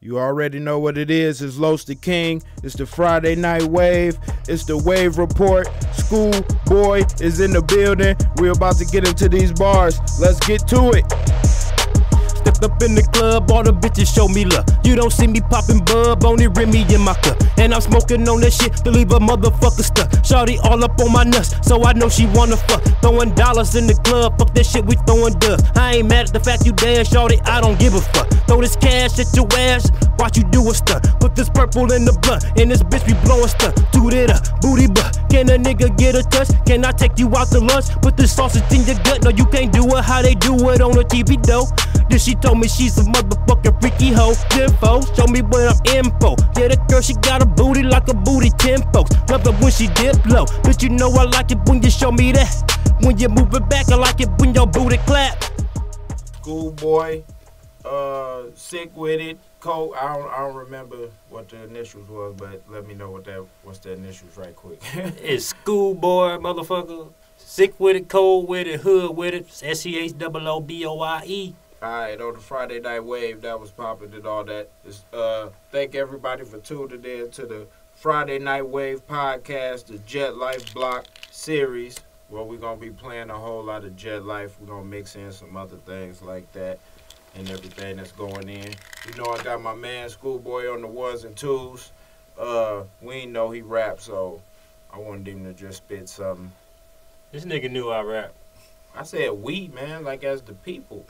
You already know what it is. It's Los the King. It's the Friday Night Wave. It's the Wave Report. Schoolboy is in the building. We're about to get into these bars. Let's get to it. Stepped up in the club, all the bitches show me love. You don't see me popping bub, only Remy in my cup. And I'm smoking on that shit to leave a motherfucker stuck. Shawty all up on my nuts, so I know she wanna fuck. Throwing dollars in the club, fuck that shit, we throwing dubs. I ain't mad at the fact you dance, shawty, I don't give a fuck. Throw this cash at your ass, watch you do a stunt. Put this purple in the blunt, and this bitch be blowing stunt. Toot it up, booty butt. Can a nigga get a touch? Can I take you out to lunch? Put this sausage in your gut, no you can't do it how they do it on the TV though. Then she told me she's a motherfucking freaky hoe. Info, show me what I'm info. Yeah, that girl, she got a booty like a booty 10 folks. Love it when she dip low. But you know I like it when you show me that. When you move it back, I like it when your booty clap. Schoolboy, Sick With It, Cole. I don't remember what the initials was, but let me know what's the initials right quick. It's Schoolboy, motherfucker. Sick with it, cold with it, hood with it. SCHOOBOYE. Alright, on the Friday Night Wave, that was popping and all that. Thank everybody for tuning in to the Friday Night Wave podcast, the Jet Life Block series, where we're going to be playing a whole lot of Jet Life. We're going to mix in some other things like that and everything that's going in. You know I got my man Schoolboy on the ones and twos. We ain't know he rap, so I wanted him to just spit something. This nigga knew I rap. I said we, man, like as the people.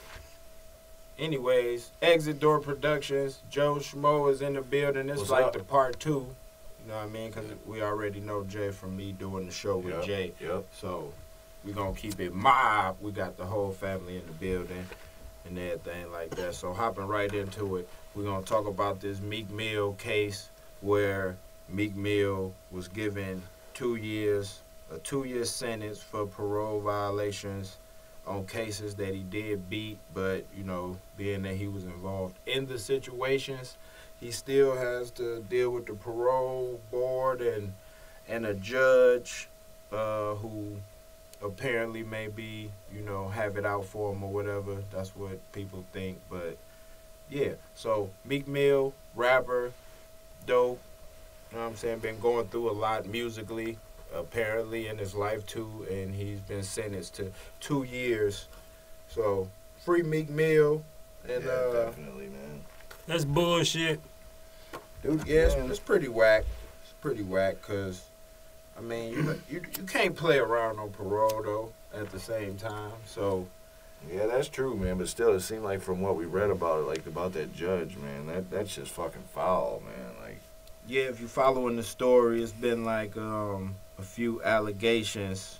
Anyways, Exit Door Productions, Joe Schmo is in the building. It's like the part 2, you know what I mean? Because we already know Jay from me doing the show with Jay. Yep. So we're going to keep it mob. We got the whole family in the building and everything like that. So hopping right into it, we're going to talk about this Meek Mill case where Meek Mill was given 2 years, a 2-year sentence for parole violations on cases that he did beat, but, you know, being that he was involved in the situations, he still has to deal with the parole board and a judge who apparently maybe, you know, have it out for him or whatever. That's what people think, but, yeah. So, Meek Mill, rapper, dope, you know what I'm saying, been going through a lot musically, apparently in his life too, and he's been sentenced to 2 years. So free Meek Mill, and yeah, definitely, man. That's bullshit, dude. Yeah, it's pretty whack. It's pretty whack, cause I mean you can't play around on parole though at the same time. So yeah, that's true, man. But still, it seemed like from what we read about it, like about that judge, man, that's just fucking foul, man. Like, yeah, if you're following the story, it's been like a few allegations,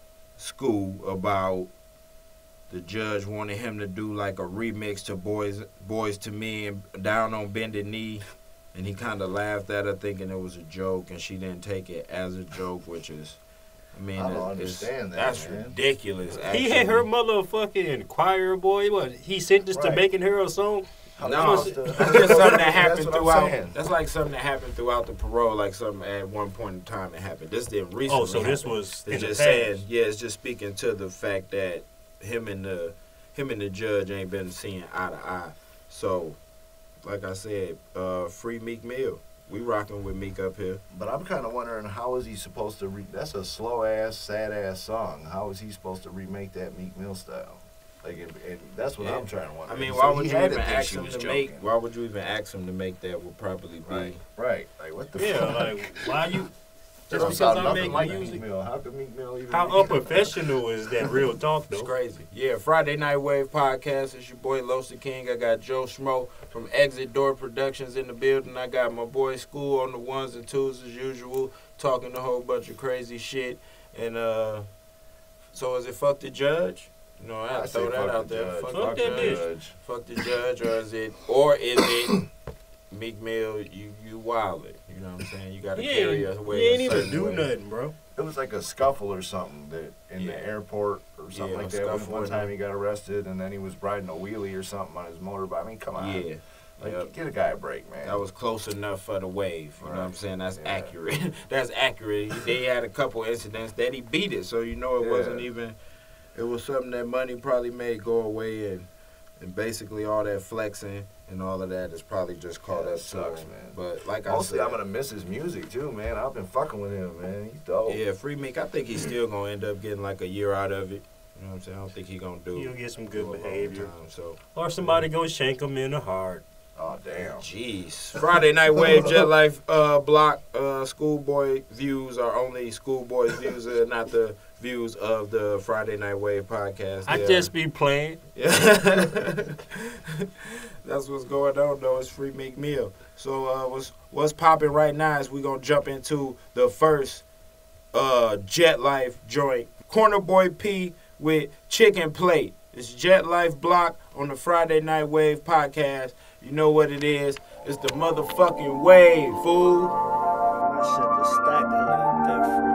about the judge wanted him to do like a remix to Boys to Me and Down on Bended Knee, and he kind of laughed at her thinking it was a joke, and she didn't take it as a joke, which is, I mean, I don't understand that. That's man. ridiculous. Actually. He had her motherfucking choir boy. What? He sentenced to making her a song. No, that's just something that happened throughout. That's like something that happened throughout the parole, like something at one point in time that happened. This didn't recently. Oh, so happen. this was. It's just saying, yeah, it's just speaking to the fact that him and the judge ain't been seeing eye to eye. So, like I said, free Meek Mill. We rocking with Meek up here. But I'm kind of wondering, how is he supposed to? That's a slow ass, sad ass song. How is he supposed to remake that Meek Mill style? Like, and that's what I'm trying to wonder. I mean, so why would you even ask him to make? Why would you even ask him to make that? Would probably be right. Like, what the? Yeah, fuck? like why you? Just because I'm I making make like music. Meek Mill. How can Meek Mill even? How unprofessional is that? Real talk though. It's crazy. Yeah, Friday Night Wave podcast. It's your boy Los the King. I got Joe Schmo from Exit Door Productions in the building. I got my boy School on the ones and twos as usual, talking a whole bunch of crazy shit. And so is it fuck the judge? You know, I throw that out there. Fuck that bitch. Fuck the judge, or is it Meek Mill? You wildin'. You know what I'm saying? You gotta carry us away. He ain't even do nothing, bro. It was like a scuffle or something that in the airport or something like that. One time he got arrested, and then he was riding a wheelie or something on his motorbike. I mean, come on. Yeah. Like, get a guy a break, man. That was close enough for the wave. You know what I'm saying? That's accurate. That's accurate. They had a couple incidents that he beat it, so you know it wasn't even. It was something that money probably made go away, and And basically all that flexing and all of that is probably just caught up to him. Man. But like mostly I said, I'm gonna miss his music too, man. I've been fucking with him, man. He's dope. yeah, Free Meek, I think he's still gonna end up getting like a year out of it. You know what I'm saying? I don't think he's gonna do. He'll get some good do a long behavior. time, so. Or somebody gonna shank him in the heart. Oh damn. Jeez. Friday Night Wave Jet Life block Schoolboy views are only Schoolboy's views, not the views of the Friday Night Wave podcast. I just be playing. Yeah. That's what's going on though. It's Free Meek Mill. So what's popping right now is we gonna jump into the first Jet Life joint. Corner Boy P with Chicken Plate. It's Jet Life block on the Friday Night Wave podcast. You know what it is. It's the motherfucking wave, fool. My shit just stacked a little different.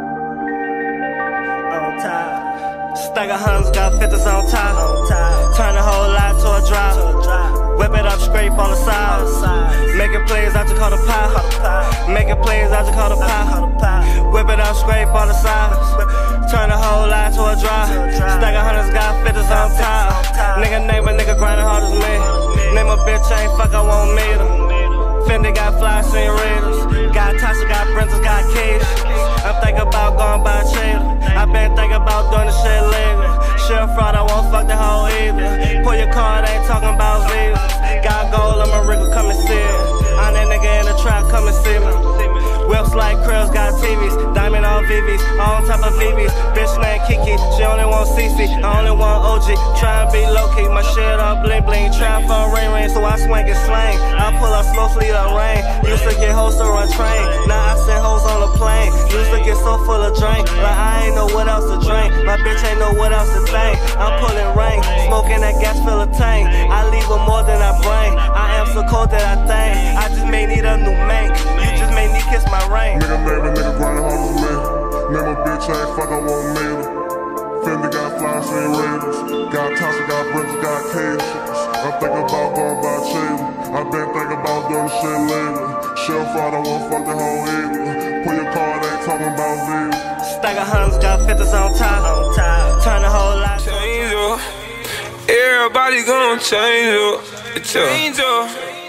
On top. Stack of hundreds, got 50s on top. Turn the whole lot to a drop. Whip it up, scrape on the sides. Making plays, I just call the pop. Making plays, I just call the pop. Whip it up, scrape on the sides. Turn the whole lot to a drop. Stack of hundreds, got 50s on top. Nigga name a nigga grinding hard as me. Name a bitch, ain't fuck, I won't meet her. Fendi got fly, seen Raiders. Got Tasha, got Princess, got Keisha. I'm thinking about going by a trailer. I been thinking about doing the shit later. Shell fraud, I won't fuck the whole either. Pull your card, ain't talking about visas. Got gold, I'm a wriggle, come and see it. I'm that nigga in the trap, come and see me. Whips like Krills, got TVs. Diamond on VVs, on top of VVs. Bitch named Kiki, she only want CC. I only want OG, try and be low-key. My shit all bling bling, try for rain, so I swing and slang. I pull up slow, sleep the rain. Used to get hoes to run train, now I send hoes on the plane. Used to get so full of drink, like I ain't know what else to drink. My bitch ain't know what else to think. I'm pulling rain, smoking that gas, fill a tank. I leave with more than I bring. I am so cold that I think I just may need a new mate. You just may need kiss my ring. Nigga name a nigga grinding hard as me. Name a bitch ain't fuck, I won't meet her. Fendi got fly, seen Raiders. Got Tasha, got Princess, got Keisha. I'm thinking about going by a trailer. I been thinking about doing the shit later. Shell fraud, I won't fuck the whole either. Pull your card, ain't talking about visas. Stack of hundreds, got 50s on top. Turn the whole lot. Change up. Everybody gon' change up. Change up.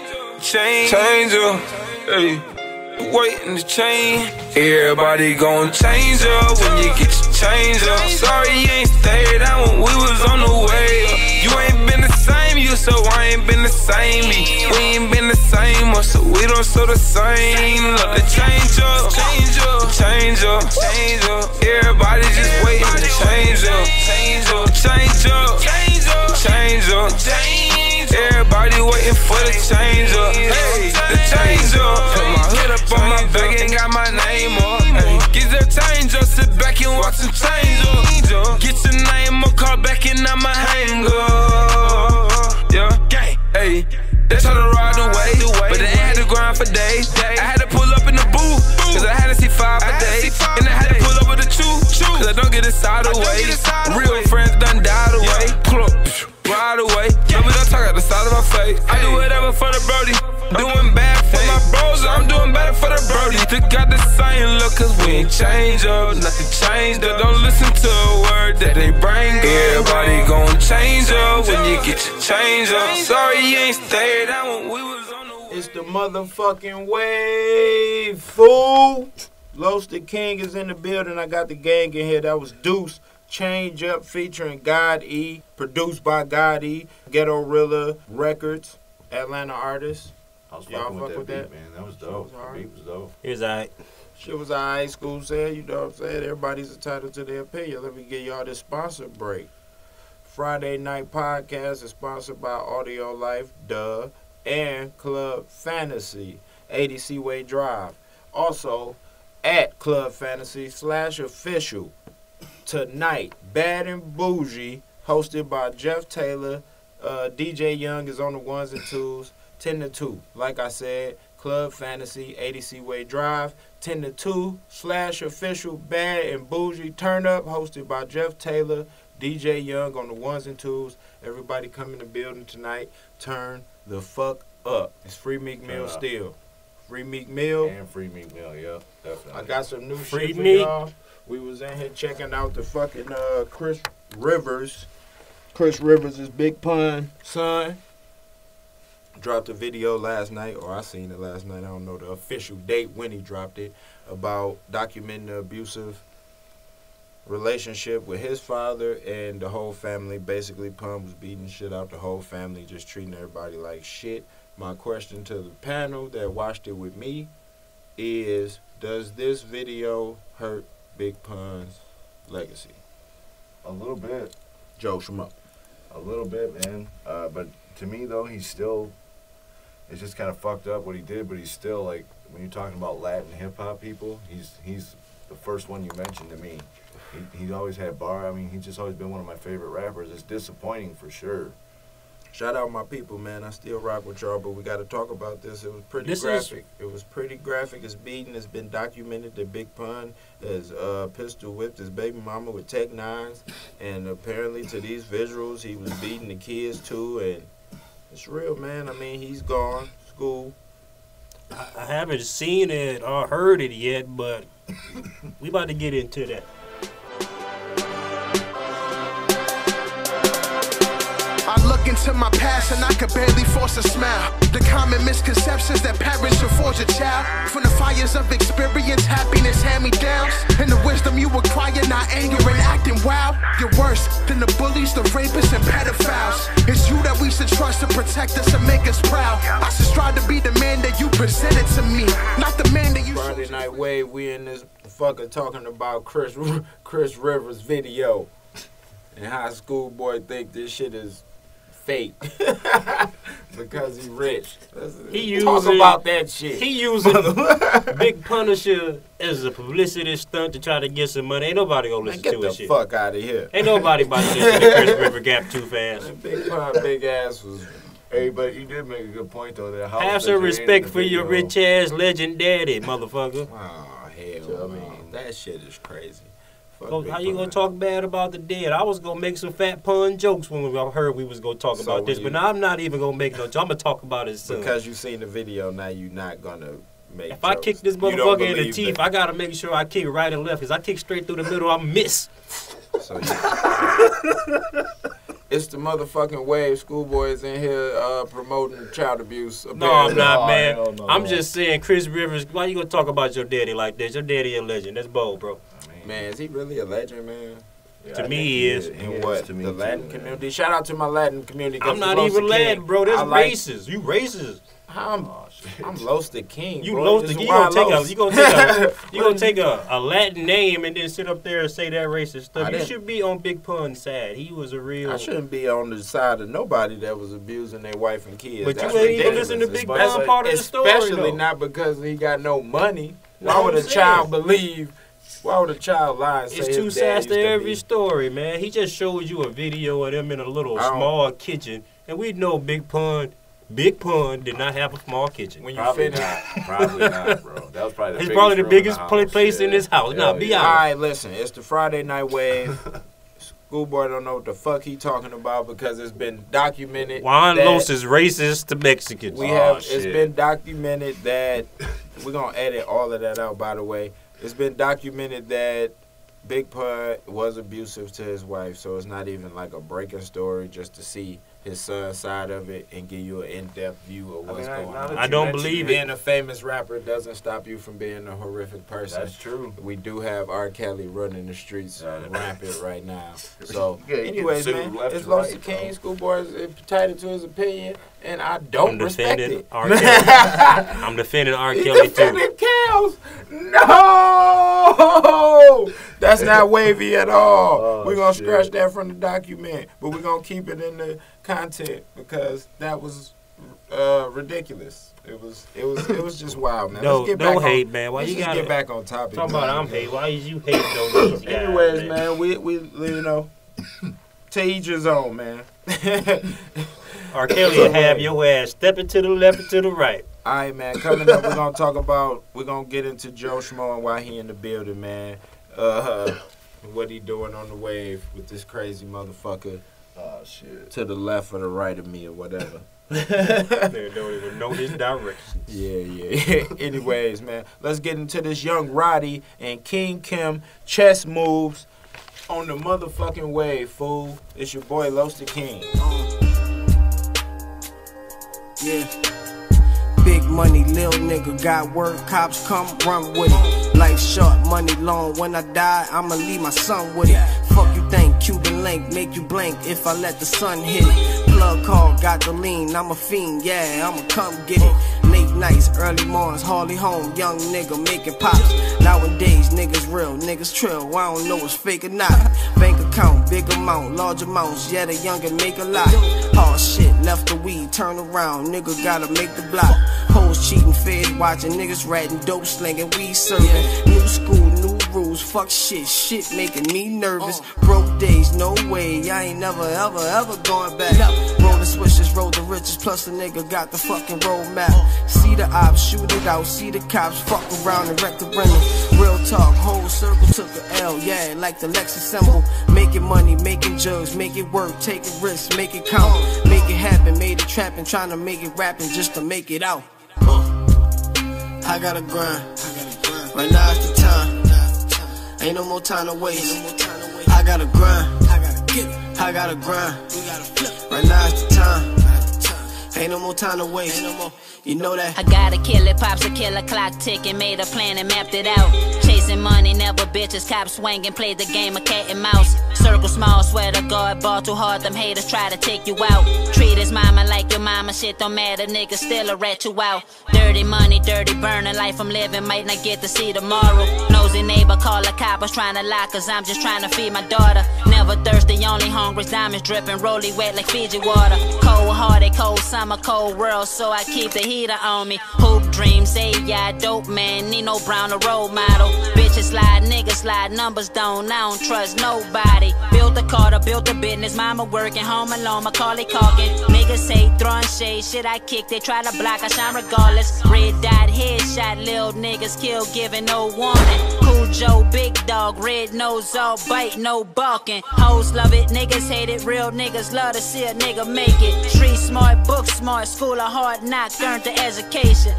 Change up. Hey. Waiting to change. Everybody gon' change up when you get your change up. Sorry you ain't stayed out when we was on the way up. You ain't been the same, you, so I ain't been the same. Me, we ain't been the same, so we don't so the same. Look, the change up, change up, change up, change up. Everybody just waiting to change up, change up, change up, change up, change up, change up. Everybody waiting for the change up, hey, the change up. Put my hood up on my back and got my name up. Hey, get the change up, sit back and watch some change up. Get your name up, call back and I'ma hang up. Yeah, gang, hey. They try to ride away, but they had to grind for days. I had to pull up in the booth, cause I had to see 5 a day. And I had to pull up with a chew, cause I don't get inside the way. Real friends done died away. Pull up, ride away. But we don't talk out the side of my face. I do whatever for the Brody. Doing bad for my bros, I'm doing better for the Brody. They got the same look, cause we ain't changed up. Nothing changed up, don't listen to a word that they bring up. Everybody gon' change up when you get your change up. Sorry you ain't stayed out when we was on the. It's the motherfucking wave, fool. Los the King is in the building. I got the gang in here. That was Deuce. Change Up featuring God E. Produced by God E. Ghetto Rilla Records. Atlanta artist. I was Y'all fucking fuck with with that beat, that? man. That was dope. The beat was dope. He was alright. Shit was alright, school said, you know what I'm saying? Everybody's entitled to their opinion. Let me give y'all this sponsor break. Friday Night Podcast is sponsored by Audio Life, Duh, and Club Fantasy, 80 Seaway Drive. Also, at Club Fantasy /official. Tonight, Bad and Bougie, hosted by Jeff Taylor. DJ Young is on the ones and twos. 10 to 2. Like I said, Club Fantasy, 80 Seaway Drive, 10 to 2, /official, Bad and Bougie Turn Up, hosted by Jeff Taylor, DJ Young on the ones and twos. Everybody come in the building tonight. Turn the fuck up. It's Free Meek Mill still. Free Meek Mill. And Free Meek Mill, yeah, definitely. I got some new Free shit for Meek. y'all. We was in here checking out the fucking Chris Rivers Chris Rivers' Big Pun son dropped a video last night, or I seen it last night. I don't know the official date when he dropped it, about documenting the abusive relationship with his father and the whole family. Basically, Pun was beating shit out the whole family, just treating everybody like shit. My question to the panel that watched it with me is, does this video hurt Big Pun's legacy? A little bit. Joe Schmo. A little bit, man. But to me, though, he's still, it's just kind of fucked up what he did, but he's still, like, when you're talking about Latin hip-hop people, he's the first one you mentioned to me. He's always had bar. I mean, he's just always been one of my favorite rappers. It's disappointing for sure. Shout out my people, man. I still rock with y'all, but we got to talk about this. It was pretty graphic. It was pretty graphic. It's beating. It's been documented that Big Pun has pistol whipped his baby mama with Tech 9s, and apparently to these visuals, he was beating the kids too, and it's real, man. I mean, he's gone. School. I haven't seen it or heard it yet, but we about to get into that. I look into my past and I could barely force a smile. The common misconceptions that parents should forge a child. From the fires of experience, happiness, hand-me-downs, and the wisdom you acquire, not anger and acting wild. You're worse than the bullies, the rapists, and pedophiles. It's you that we should trust to protect us and make us proud. I should strive to be the man that you presented to me, not the man that you... Friday Night Wave, we in this fucker talking about Chris Rivers' video. And how Schoolboy think this shit is fake because he rich. Talk about that shit. He using Big Punisher as a publicity stunt to try to get some money. Ain't nobody gonna listen to his shit. Get the fuck out of here. Ain't nobody about to listen to Chris River Gap too fast. Big Pun, big ass was. Hey, but you did make a good point though. That have some respect for your rich ass legend daddy, motherfucker. Oh hell, man, that shit is crazy. How you gonna talk bad about the dead? I was gonna make some fat pun jokes when I heard we was gonna talk about this, but now I'm not even gonna make no joke. I'm gonna talk about it soon. Because you seen the video, now you're not gonna make If jokes. I kick this motherfucker in the teeth, I gotta make sure I kick right and left, because I kick straight through the middle, I miss. So it's the motherfucking Wave. Schoolboys in here promoting child abuse. No, I'm not, man. No. I'm just saying, Chris Rivers, why you gonna talk about your daddy like this? Your daddy a legend. That's bold, bro. Man, is he really a legend, man? Yeah, to me, he is. In what? The Latin community? Shout out to my Latin community. I'm not even Latin, bro. That's racist. You racist. I'm Los the King. You Los the King. You gonna take a Latin name and then sit up there and say that racist stuff. You should be on Big Pun's side. He was a real. I shouldn't be on the side of nobody that was abusing their wife and kids. But you ain't even listen to Big Pun part of the story, especially not because he got no money. Why would a child believe? Why would a child lie and say it's two sides to every story, man. He just showed you a video of them in a little small kitchen, and we know Big Pun did not have a small kitchen. When you finish, probably not, bro. That was probably the biggest place in this house. Now, be honest. All right, listen. It's the Friday Night Wave. Schoolboy don't know what the fuck he talking about because it's been documented. Juan Los is racist to Mexicans. It's been documented that we're gonna edit all of that out. By the way. It's been documented that Big Pun was abusive to his wife, so it's not even like a breaking story just to see his son's side of it and give you an in-depth view of what's going on. I don't believe being a famous rapper doesn't stop you from being a horrific person. That's true. We do have R. Kelly running the streets rampant right now. So, anyways, man, it's Los the King. Schoolboy is entitled to his opinion, and I don't respect it. I'm defending R. Kelly too. Cows. No, that's not wavy at all. We're gonna scratch that from the document, but we're gonna keep it in the content because that was ridiculous. It was just wild, man. No hate, man. Why you gotta get back on topic? Talking about I'm hate. Why is you hate those guys? Anyways, man, we you know, to each his own, man. R. Kelly will have your ass stepping to the left and to the right. All right, man. Coming up, we're gonna get into Joe Schmo and why he in the building, man. What he doing on the wave with this crazy motherfucker. Oh shit. To the left or the right of me or whatever. They don't even know his direction. Yeah. Anyways, man, let's get into this Young Roddy and King Kim chess moves on the motherfucking wave, fool. It's your boy Los the King. Yeah. Big money, lil nigga, got work, cops come run with it. Life short, money long, when I die, I'ma leave my son with it. Fuck you think, Cuban link, make you blink if I let the sun hit it. Plug call, got the lean, I'm a fiend, yeah, I'ma come get it. Late nights, early mornings, Harley home, young nigga making pops. Nowadays, niggas real, niggas trill, I don't know what's fake or not. Bank account, big amount, large amounts, yeah, the youngin' make a lot. Hard shit, left the weed, turn around, nigga gotta make the block. Hoes cheating, feds watching, niggas ratting, dope slinging, weed serving. New school, new rules, fuck shit, shit making me nervous. Broke days, no way, I ain't never ever going back. Roll the switches, roll the riches, plus the nigga got the fucking roadmap. See the ops, shoot it out, see the cops, fuck around and wreck the rental. Real talk, whole circle took a L, yeah, like the Lexus symbol. Making money, making jugs, make it work, taking risks, make it count. Make it happen, made it trapping, trying to make it rapping just to make it out. I gotta grind, right now it's the time. Ain't no more time to waste. I gotta grind, I gotta grind. Right now it's the time. Ain't no more time to waste. You know that. I gotta kill it, pops a killer clock ticking, made a plan and mapped it out. Chasing money, never bitches, cops swinging, played the game of cat and mouse. Circle small, swear to God, ball too hard, them haters try to take you out. Treat his mama like your mama, shit don't matter, niggas still a rat you out. Dirty money, dirty burning, life I'm living, might not get to see tomorrow. Nosy neighbor, call the coppers, trying to lock us, I'm just trying to feed my daughter. Never thirsty, only hungry, diamonds dripping, rolly wet like Fiji water. Cold hearted, cold summer, cold world, so I keep the heater on me. Hoop dreams, say yeah, dope man, need no brown or role model. Bitches slide, niggas slide, numbers don't, I don't trust nobody. Built a Carter, built a business, mama working, home alone, Macaulay Culkin. Niggas hate, throwing shade, shit I kick, they try to block, I shine regardless. Red dot, headshot, lil niggas kill, giving no warning. Cool Joe, big dog, red nose, all bite, no barking. Hoes love it, niggas hate it, real niggas love to see a nigga make it. Street smart, book smart, school of hard knock, earned the education.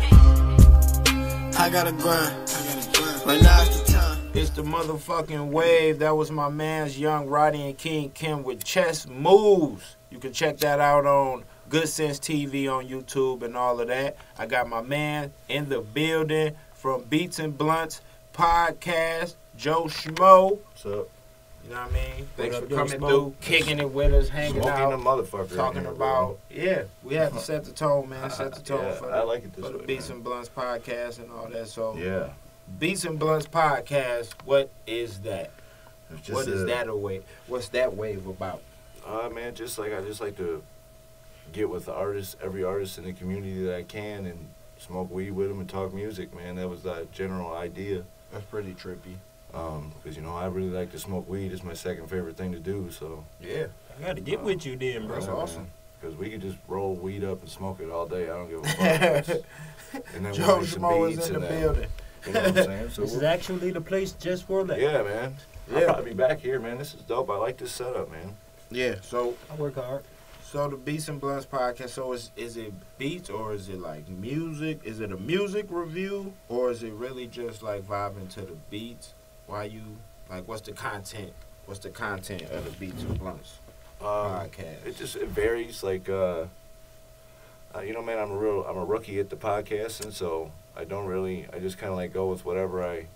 I gotta grind, right now it's the time. It's the motherfucking wave. That was my man's Young Roddy and King Kim with Chess Moves. You can check that out on Good Sense TV on YouTube and all of that. I got my man in the building from Beats and Blunts Podcast, Joe Schmo. What's up? You know what I mean? Thanks for up, coming Smoke? through, kicking it with us, hanging Smoking out, the motherfucker. talking in here, about, yeah, we had to set the tone, man. Set the tone yeah, for I like it this for the way, Beats man. and Blunts Podcast and all that. So, Yeah. Beats and Blunts Podcast, what is that? It's just What is that a wave? What's that wave about? Man, I just like to get with the artists, every artist in the community that I can, and smoke weed with them and talk music, man. That was the general idea. That's pretty trippy. Because, you know, I really like to smoke weed. It's my second favorite thing to do, so. Yeah. I gotta get with you then, bro. That's awesome. Because we could just roll weed up and smoke it all day. I don't give a fuck. And then Joe we'll make some Schmo beats is in the and building. You know what I'm saying? So This is actually the place just for that. yeah, man. Yeah. I'll probably be back here, man. This is dope. I like this setup, man. Yeah. So I work hard. the Beats and Blunts Podcast. So is it beats or is it like music? Is it a music review or is it really just like vibing to the beats? Why you like? What's the content? What's the content of the Beats and Blunts Podcast? It varies. Like, you know, man, I'm a rookie at the podcasting, so I just kind of like go with whatever I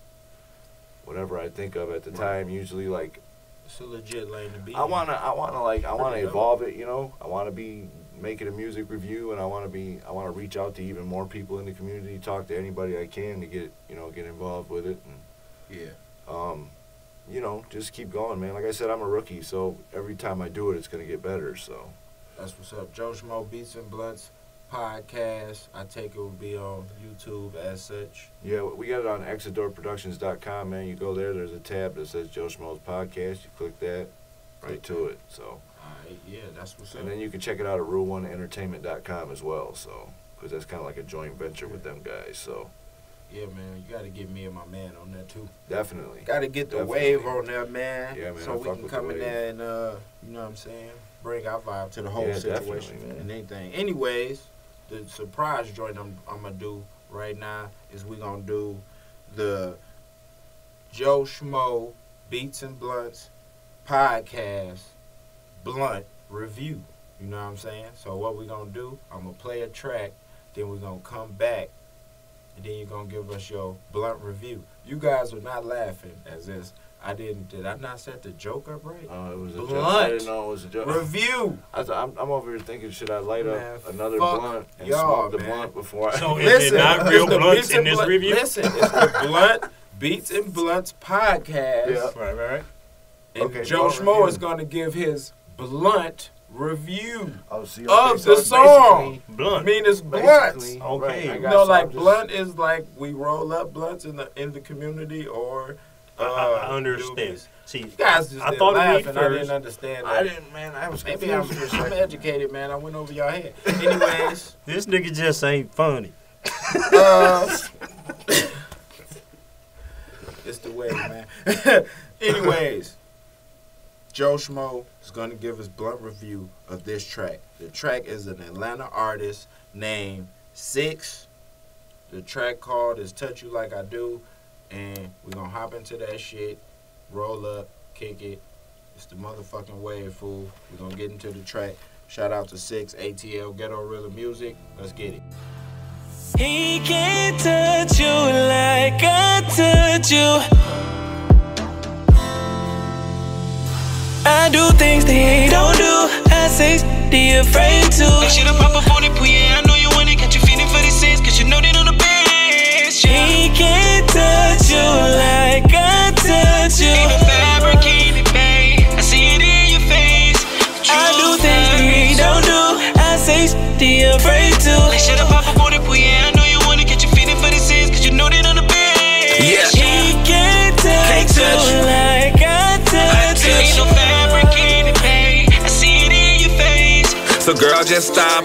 think of at the time. Usually, like, It's a legit lane to be. I wanna Pretty dope. evolve it. You know, I wanna be making a music review, and I wanna reach out to even more people in the community, talk to anybody I can to get involved with it, and Yeah. you know, just keep going, man. Like I said, I'm a rookie, so every time I do it, it's gonna get better. So. That's what's up. Joe Schmo Beats and Blunts Podcast. I take it will be on YouTube as such. Yeah, we got it on exodorproductions.com, man. You go there, there's a tab that says Joe Schmo's Podcast. You click that, right to it. So, Alright, yeah, that's what's up. and then you can check it out at rule1entertainment.com as well. So, because that's kind of like a joint venture with them guys. So, Yeah, man, you got to get me and my man on that too. definitely. Got to get the Definitely. wave on there, man. Yeah, man, So I we fuck can with come the in wave. there and, you know what I'm saying, bring our vibe to the whole Yeah, situation definitely, man. and anything. Anyways, the surprise joint I'm going to do right now is we going to do the Joe Schmo Beats and Blunts podcast blunt review. You know what I'm saying? So what we gonna do, I'm gonna play a track, then we're gonna come back, and then you're gonna give us your blunt review. You guys are not laughing as this. Did I not set the joke up right? Oh, it was a blunt joke. I didn't know it was a joke. Review. I'm over here thinking, should I light up another fuck blunt and y'all, smoke the man. blunt before I... So is it not real blunts in this review? Listen, it's the Blunt Beats and Blunts podcast. Yeah. Right. And Okay, Joe blunt Schmo review. is going to give his blunt review Oh, see, of so the it's song. Blunt. I mean, it's blunts. basically- Okay. right, I You got know, you. like I'm just- blunt is like we roll up blunts in the community, or I understand. doobies. See, You guys just I didn't thought laugh, it and I didn't understand that. I didn't, man. I was Maybe confused for a I'm second. educated, man. I went over your head. Anyways, this nigga just ain't funny. it's the way, man. Anyways, Joe Schmo is going to give us blunt review of this track. The track is an Atlanta artist named Six. The track called is Touch You Like I Do. And we're going to hop into that shit, roll up, kick it. It's the motherfucking wave, fool. We're going to get into the track. Shout out to Six, ATL, Ghetto Rilla Music. Let's get it. He can't touch you like I touch you. I do things they don't do. I say they afraid to. I should have pop up on it, but yeah, I know you want it. Got you feeling for the six, cause you know they on the bench. He can't touch you like I touch you. Ain't no fabric in it, babe. I see it in your face. I do things they don't do. I say they afraid to. I should have pop up on it, but yeah, I know you want it. Got you feeling for the six, cause you know they on the bench. Yeah. He can't touch you like I touch you. Ain't no fabric in it, babe. I see it in your face. So girl, just stop.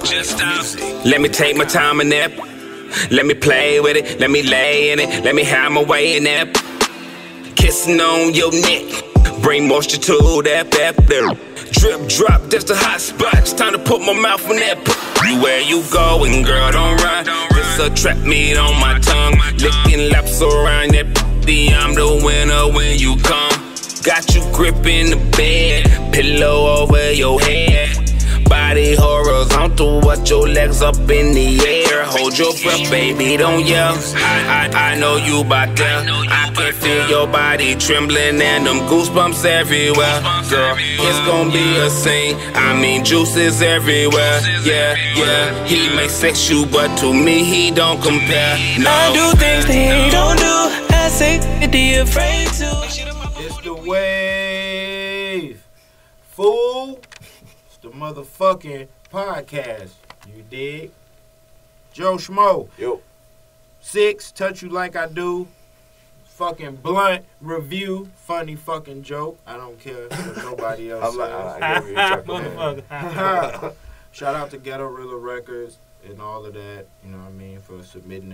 Let me take my time in that. Let me play with it. Let me lay in it. Let me have my way in that. Kissing on your neck. Bring moisture to that. Drip drop, that's the hot spot. It's time to put my mouth on that. Where you going, girl, don't run. This a trap meat on my tongue. Licking laps around that. I'm the winner when you come. Got you gripping the bed. Pillow over your head. Body horizontal, watch your legs up in the air. Hold your breath, baby, don't yell. I know you bout that. I can feel your body trembling and them goosebumps everywhere. Girl, it's gonna be a scene. I mean, juices everywhere. Yeah, he may sex you, but to me he don't compare. No. I do things they don't do. I say they afraid to. It's the wave, fool. It's the motherfucking podcast. You dig? Joe Schmo. Yo. Six, Touch You Like I Do. Fucking blunt review. Funny fucking joke. I don't care what nobody else I'm like, says. I gave you a chuckle, man. Motherfucker. Shout out to Ghetto Rilla Records and all of that. You know what I mean? For submitting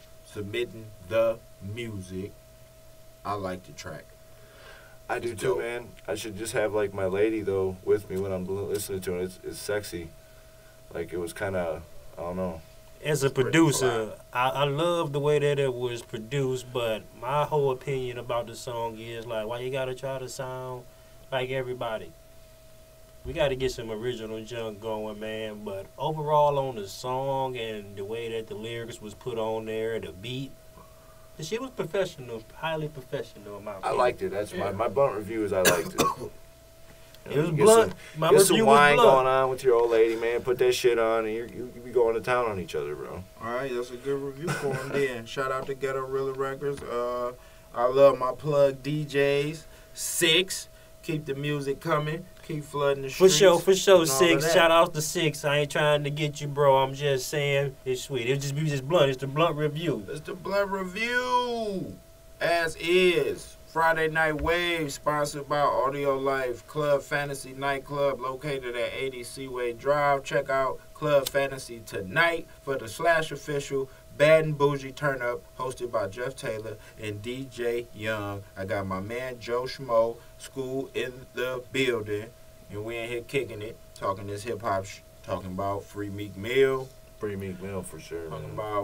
the music. I like the track. I do too, man. I should just have like my lady though with me when I'm listening to it. It's sexy. Like it was kind of, I don't know. As a producer, I love the way that it was produced, but my whole opinion about the song is like, why you gotta try to sound like everybody? We gotta get some original junk going, man. But overall on the song and the way that the lyrics was put on there, the beat, the shit was professional, highly professional in my opinion. I liked it. That's my blunt review is I liked it. It was You get blunt. some- My Get some review was wine blunt. going on with your old lady, man. Put that shit on, and you be going to town on each other, bro. All right, that's a good review for him then. Shout out to Ghetto Rilla Records. I love my plug DJs. Six, keep the music coming. Keep flooding the For streets. sure, and all of Six. that. Shout out to Six. I ain't trying to get you, bro. I'm just saying it's sweet. It just be just blunt. It's the blunt review. It's the Blunt Review. As is. Friday Night Wave, sponsored by Audio Life Club Fantasy Nightclub, located at 80 Seaway Drive. Check out Club Fantasy tonight for the Slash official Bad and Bougie Turn Up, hosted by Jeff Taylor and DJ Young. I got my man Joe Schmo, school in the building, and we in here kicking it, talking this hip hop, talking about Free Meek Mill, Pretty Meek Mill for sure. talking Man. about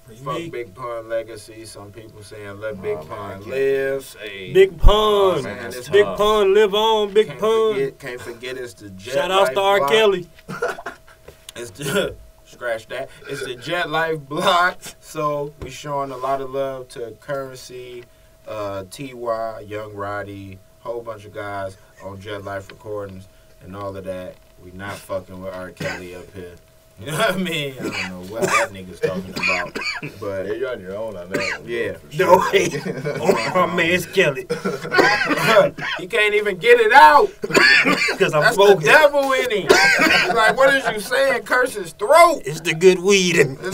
Fuck Big Pun legacy. Some people saying let Big Pun live. Hey. Big Pun. Man, Big Pun, live on, Big Pun. Can't forget it's the Jet Shout out to R. Kelly. It's the, scratch that. It's the Jet Life block. So we showing a lot of love to Currency, T.Y., Young Roddy, whole bunch of guys on Jet Life Recordings and all of that. We not fucking with R. Kelly up here. You know what I mean? I don't know what that nigga's talking about. But yeah, you're on your own on that one. Yeah. Sure. No way. Oh, man, it's Kelly. He can't even get it out. Because I'm That's smoking. the devil in him. He's like, what is you saying? Curse his throat. It's the good weed.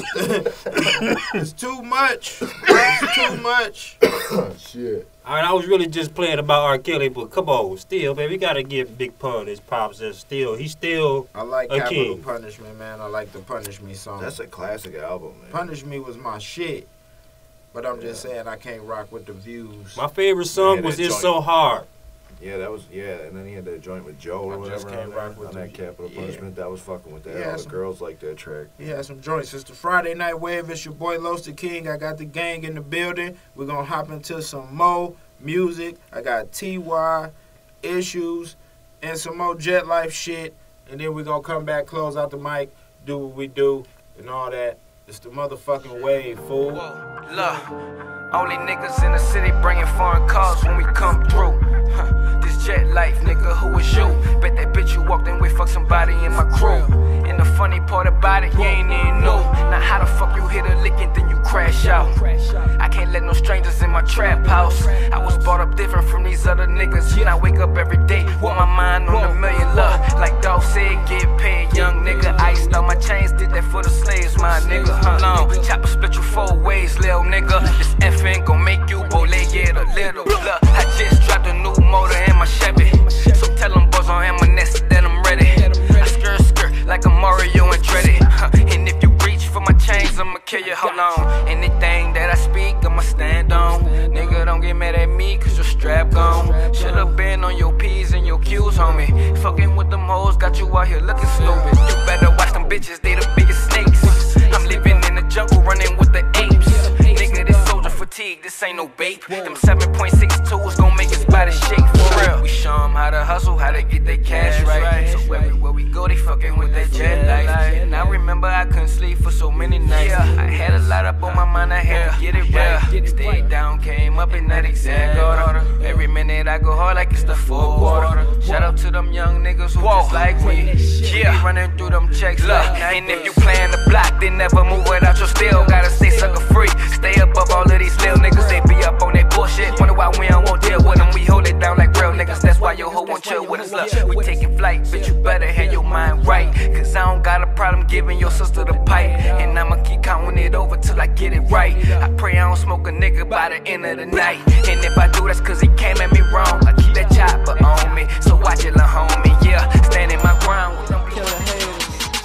It's too much. It's too much. Shit. All right, I was really just playing about R. Kelly, but come on, still, man, we gotta give Big Pun his props. He's still I like a Capital king. Punishment, man. I like the Punish Me song. That's a classic album, man. Punish Me was my shit. But I'm just saying I can't rock with the views. My favorite song was It's So Hard. Yeah, that was, and then he had that joint with Joe or whatever on that Capital Punishment. That was fucking with that. All the girls like that track. He had some joints. It's the Friday Night Wave. It's your boy Los the King. I got the gang in the building. We're going to hop into some more music. I got T.Y., Issues, and some more Jet Life shit. And then we're going to come back, close out the mic, do what we do, and all that. It's the motherfucking wave, fool. Look, only niggas in the city bringing foreign cars when we come through. This Jet Life, nigga, who is you? Bet that bitch you walked in with fuck somebody in my crew. And the funny part about it, you ain't even know. Now how the fuck you hit a lick and then you crash out? I can't let no strangers in my trap house. I was brought up different from these other niggas. And I wake up every day with my mind on a million love. Like Dog said, get paid, young nigga. Iced out my chains, did that for the slaves, my nigga. Long chopper split you 4 ways, lil nigga. This effing gon' make you bole it a little. Look, I just dropped a new motor in my Chevy. So tell them boys on M&S that I'm ready. I skirt like a Mario and Andretti. And if you reach for my chains, I'ma kill you. Hold on. Anything that I speak, I'ma stand on. Nigga, don't get mad at me, cause your strap gone. Should've been on your P's and your Q's, homie. Fucking with them hoes, got you out here looking stupid. You better watch them bitches, they the biggest snakes. I'm living in the jungle, running with the apes. Nigga, this soldier fatigue, this ain't no bait. Them 7.62 is gon' make his body shake for real. We show them how to hustle, how to get their cash right. So everywhere we go, they fucking with that Jet Life. And I remember I couldn't sleep for so many nights. I had a lot up on my mind, I had to get it right. Stayed down, came up in that exact order. Every minute I go hard like it's the full quarter. Shout out to them young niggas who just like me. Yeah, running through them checks like now. And if you playin' the block, they never move without your steel. Gotta stay sucker free, stay above all of these little niggas. They be up on that bullshit. Wonder why we don't want deal with them. We hold it down like real niggas. That's why your hoe won't chill with us. Look, we taking flight, bitch. You better have your mind right. Cause I don't got a problem giving your sister the pipe. And I'ma keep counting it over till I get it right. I pray I don't smoke a nigga by the end of the night. And if I do, that's cause he came at me wrong. I keep that chopper on me, so watch it, little homie. Yeah, standing my ground with them killer haters.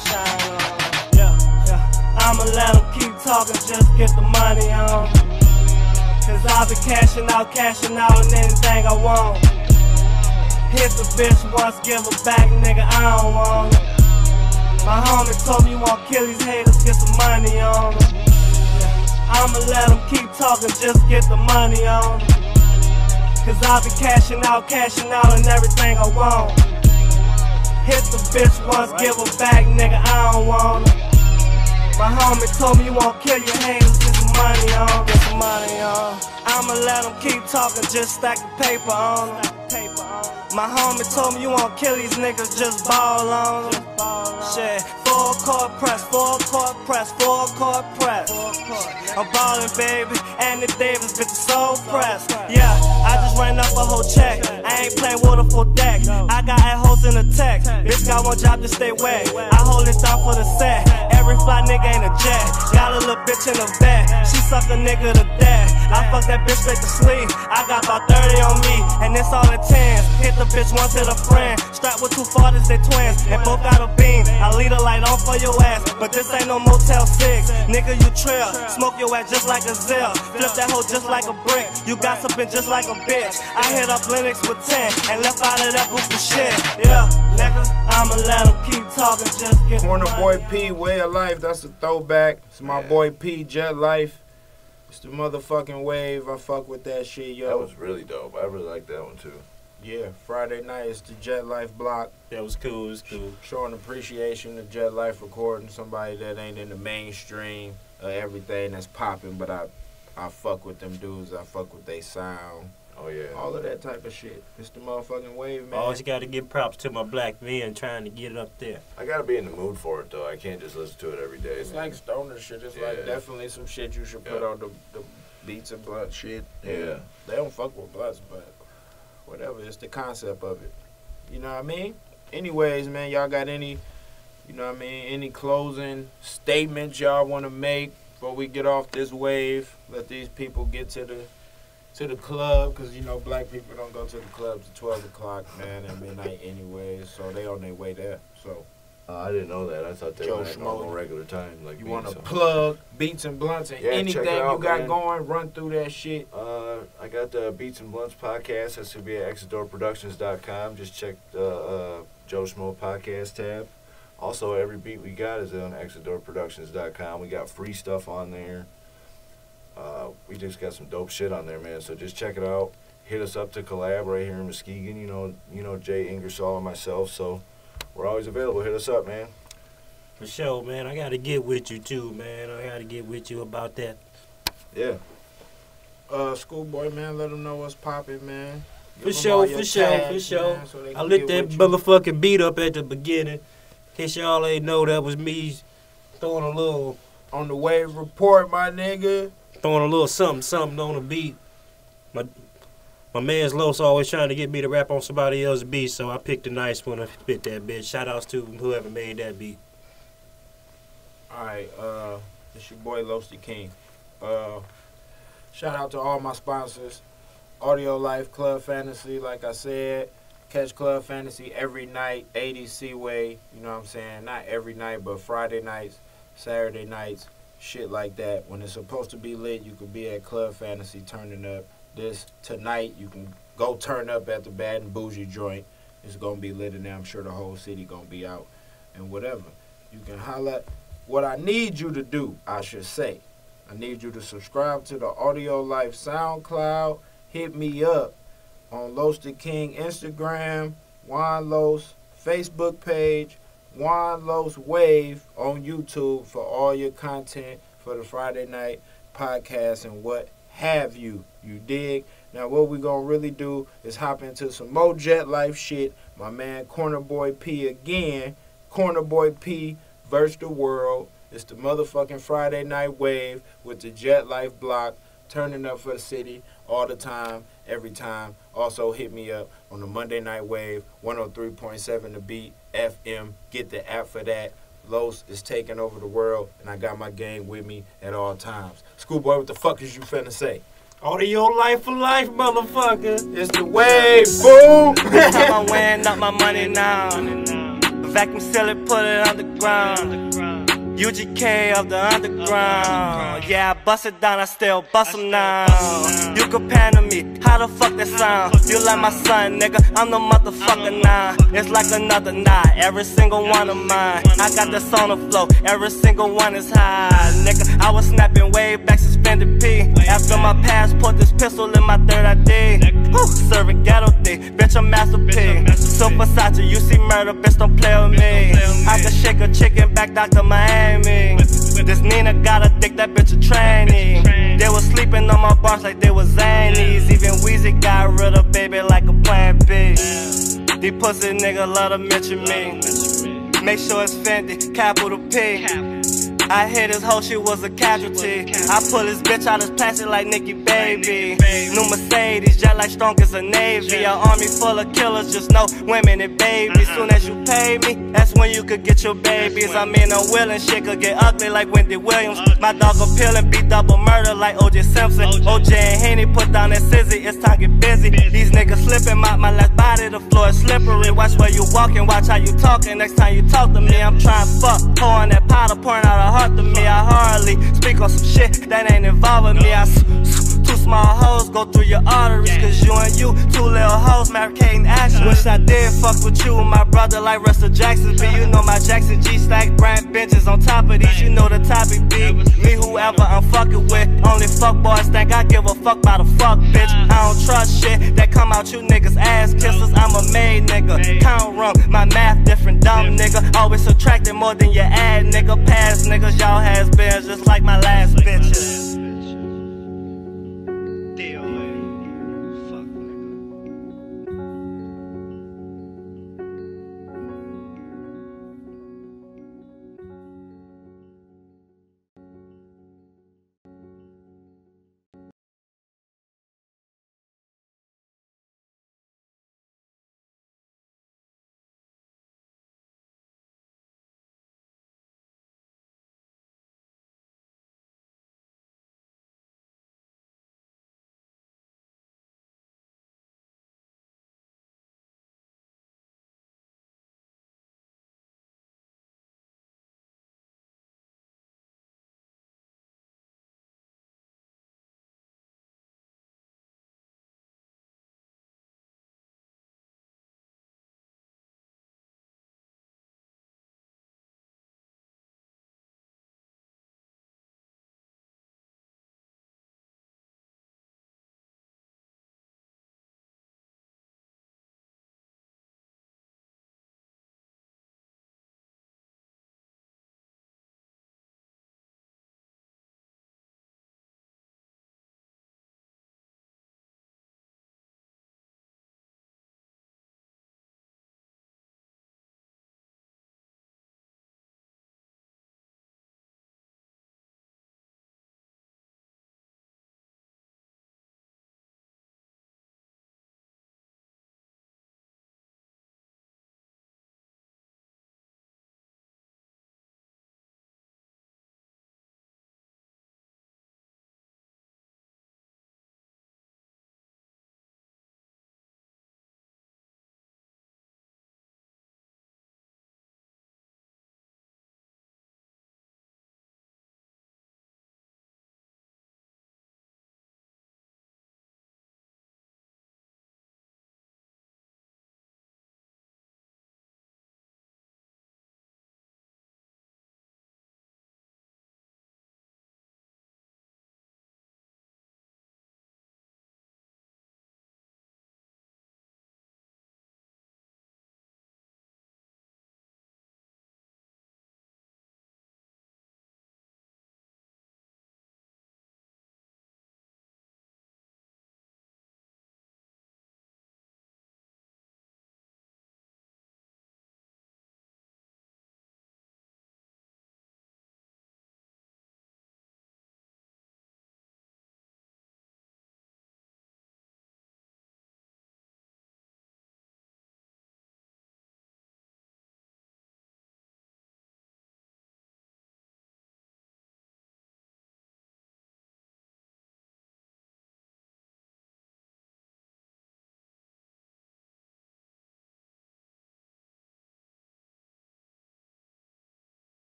I'ma let them keep talking, just get the money on. Cause I'll be cashing out on anything I want. Hit the bitch once, give her back, nigga, I don't want it. My homie told me you won't kill these haters, get some money on them. I'ma let them keep talking, just get the money on them. Cause I'll be cashing out on everything I want. Hit the bitch once, give her back, nigga, I don't want it. My homie told me you won't kill your haters, get some money on, get some money on. I'ma let them keep talking, just stack the paper on them. My homie told me you won't kill these niggas, just ball on them. Shit, full court press. I'm ballin', baby, and the Davis, bitch, so pressed. Yeah, I just ran up a whole check. I ain't playin' with a full deck. I got hoes in the text. Bitch got one job to stay wet. I hold it down for the set. Every fly nigga ain't a jet. Got a little bitch in the bed. She suck a nigga to death. I fuck that bitch straight to sleep. I got about 30 on me, and it's all in tens. Hit the bitch once, hit a friend. Strapped with 2 fathers, they twins, and both got a beam. I lead a light on for your ass, but this ain't no Motel 6. Nigga, you trill. Smoke your ass just like a Zill. Flip that hoe just like a brick. You got something just like a bitch. I hit up Linux with 10 and left out of that goofy shit. Yeah, nigga, I'ma let them keep talking, just get Corner Boy P, Way of Life, that's That's a throwback. It's my boy P, Jet Life. It's the motherfucking wave. I fuck with that shit, yo. That was really dope. I really like that one too. Yeah, Friday night is the Jet Life block. That was cool. It was cool. Showing appreciation to Jet Life recording, somebody that ain't in the mainstream of everything that's popping, but I fuck with them dudes. I fuck with they sound. Oh yeah. All of that type of shit. It's the motherfucking wave, man. Always got to give props to my black men trying to get it up there. I gotta be in the mood for it though. I can't just listen to it every day. It's like stoner shit. It's like definitely some shit you should put on the beats and blunt shit. Yeah. They don't fuck with blunts, but whatever. It's the concept of it. You know what I mean? Anyways, man, y'all got any, you know what I mean, any closing statements y'all want to make before we get off this wave? Let these people get to the club, because, you know, black people don't go to the clubs at 12 o'clock, man, at midnight anyways, so they on their way there, so. I didn't know that. I thought they were at normal regular time. Like you want to plug Beats and Blunts and anything out, you got going, run through that shit. I got the Beats and Blunts podcast. That's going to be at exitdoorproductions.com. Just check the Joe Schmo podcast tab. Also, every beat we got is on exitdoorproductions.com. We got free stuff on there. We just got some dope shit on there, man. So just check it out. Hit us up to collab right here in Muskegon. You know Jay Ingersoll and myself. So we're always available. Hit us up, man. For sure, man. I got to get with you too, man. I got to get with you about that. Yeah. Schoolboy, man, let them know what's popping, man. For sure. Man, so I lit that motherfucking beat up at the beginning. In case y'all ain't know, that was me throwing a little on the wave report, my nigga. Throwing a little something on the beat. My man's Los always trying to get me to rap on somebody else's beat, so I picked a nice one and spit that bitch. Shout outs to whoever made that beat. Alright, it's your boy Los the King. Shout out to all my sponsors. Audio Life, Club Fantasy, like I said. Catch Club Fantasy every night, 80 Seaway. You know what I'm saying? Not every night, but Friday nights, Saturday nights, shit like that. When it's supposed to be lit, you could be at Club Fantasy turning up. Tonight, you can go turn up at the Bad and Bougie joint. It's going to be lit in there. I'm sure the whole city going to be out and whatever. You can holla. What I need you to do, I should say, I need you to subscribe to the Audio Life SoundCloud. Hit me up on Los the King Instagram, Juan Los Facebook page, Juan Los Wave on YouTube for all your content for the Friday night podcast and what have you. You dig? Now what we gonna really do is hop into some more Jet Life shit. My man Corner Boy P again. Corner Boy P versus the world. It's the motherfucking Friday night wave with the Jet Life block, turning up for the city all the time, every time. Also hit me up on the Monday night wave, 103.7 The Beat FM. Get the app for that. Los is taking over the world, and I got my gang with me at all times. Schoolboy, what the fuck is you finna say? Audio Life for life, motherfucker. It's the wave, boom. I'm weighing up my money now. Vacuum seal it, put it underground. UGK of the underground. Yeah, I bust it down, I still bust them now. You compare to me, how the fuck that sound? You like my son, nigga, I'm the motherfucker now. It's like another night, every single one of mine. I got this on the flow, every single one is high. Nigga, I was snapping way back, suspended P. After my passport, this pistol in my third ID. Woo, serving ghetto D, bitch, I'm Master P. So Versace, you see murder, bitch, don't play with me. I can shake a chicken back, Dr. Miami. This Nina got a dick, that bitch a tranny. They was sleeping on my bars like they was zanies. Even Weezy got rid of baby like a plan B. These pussy niggas love to mention me. Make sure it's Fendi, capital P. I hit his hoe, she was a casualty. I pull this bitch out his plastic like Nicki Baby. New Mercedes, jet like strong as a Navy. An army full of killers, just no women and babies. Soon as you pay me, that's when you could get your babies. I mean, a willing shit could get ugly like Wendy Williams. My dog appealing, beat double murder like O.J. Simpson. OJ and Henny put down that sizzy, it's time to get busy. These niggas slipping, my left body, the floor is slippery. Watch where you walking, watch how you talking. Next time you talk to me, I'm trying to fuck. Pouring that powder, pouring out a heart to me. I hardly speak on some shit that ain't involving me. I Two small hoes go through your arteries, cause you and you, two little hoes, Maricating action. Wish I did fuck with you and my brother like Russell Jackson be. You know my Jackson G stack brand benches on top of these. You know the topic be me, whoever I'm fucking with. Only fuck boys think I give a fuck about a fuck bitch. I don't trust shit that come out you niggas ass kissers. I'm a made nigga, count wrong, my math different, dumb nigga. Always subtracting more than you add, nigga. Past niggas, y'all has been just like my last bitches.